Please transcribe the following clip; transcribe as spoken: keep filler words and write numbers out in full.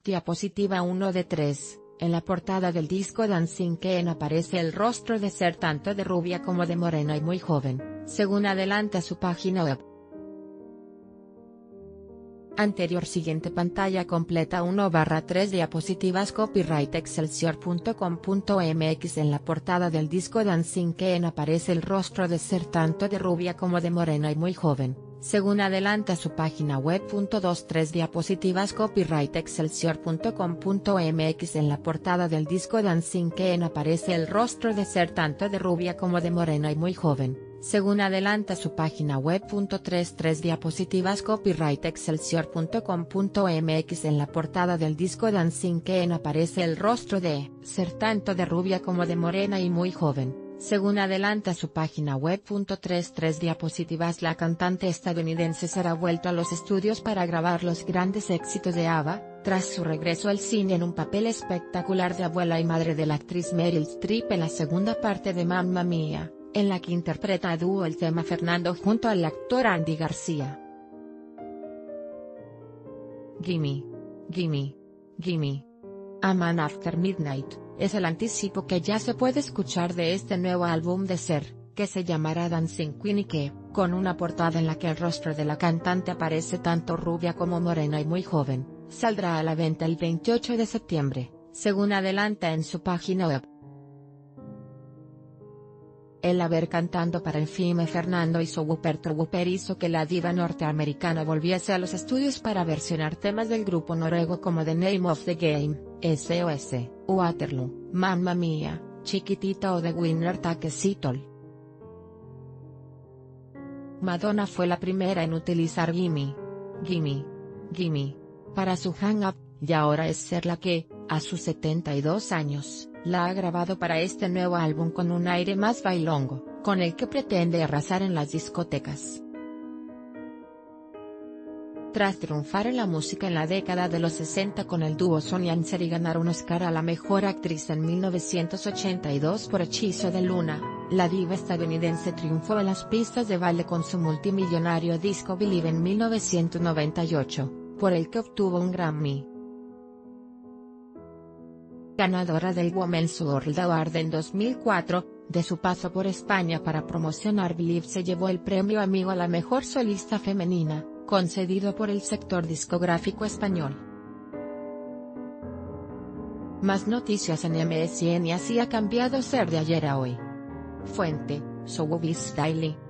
Diapositiva uno de tres. En la portada del disco Dancing Queen aparece el rostro de ser tanto de rubia como de morena y muy joven, según adelanta su página web. Anterior siguiente pantalla completa uno barra tres diapositivas copyright excelsior punto com punto mx. En la portada del disco Dancing Queen aparece el rostro de ser tanto de rubia como de morena y muy joven, según adelanta su página web. dos tres diapositivas copyright excelsior punto com punto mx. En la portada del disco Dancing Queen aparece el rostro de ser tanto de rubia como de morena y muy joven, según adelanta su página web. tres tres diapositivas copyright excelsior punto com punto mx. En la portada del disco Dancing Queen aparece el rostro de ser tanto de rubia como de morena y muy joven, según adelanta su página web. tres tres diapositivas. La cantante estadounidense será vuelto a los estudios para grabar los grandes éxitos de ABBA, tras su regreso al cine en un papel espectacular de abuela y madre de la actriz Meryl Streep en la segunda parte de Mamma Mia, en la que interpreta a dúo el tema Fernando junto al actor Andy García. Gimme. Gimme. Gimme. A Man After Midnight, es el anticipo que ya se puede escuchar de este nuevo álbum de Ser, que se llamará Dancing Queen y que, con una portada en la que el rostro de la cantante aparece tanto rubia como morena y muy joven, saldrá a la venta el veintiocho de septiembre, según adelanta en su página web. El haber cantando para el filme Fernando hizo Whooper to Whooper hizo que la diva norteamericana volviese a los estudios para versionar temas del grupo noruego como The Name of the Game, S O S, Waterloo, Mamma Mia, Chiquitita o The Winner Takes It All. Madonna fue la primera en utilizar Gimme. Gimme. Gimme. Para su Hang Up, y ahora es Ser la que, a sus setenta y dos años, la ha grabado para este nuevo álbum con un aire más bailongo, con el que pretende arrasar en las discotecas. Tras triunfar en la música en la década de los sesenta con el dúo Sonny and Cher y ganar un Oscar a la mejor actriz en mil novecientos ochenta y dos por Hechizo de Luna, la diva estadounidense triunfó en las pistas de baile con su multimillonario disco Believe en mil novecientos noventa y ocho, por el que obtuvo un Grammy. Ganadora del Women's World Award en dos mil cuatro, de su paso por España para promocionar Believe se llevó el premio Amigo a la mejor solista femenina, concedido por el sector discográfico español. Más noticias en M S N. Y así ha cambiado Ser de ayer a hoy. Fuente: Showbiz Daily.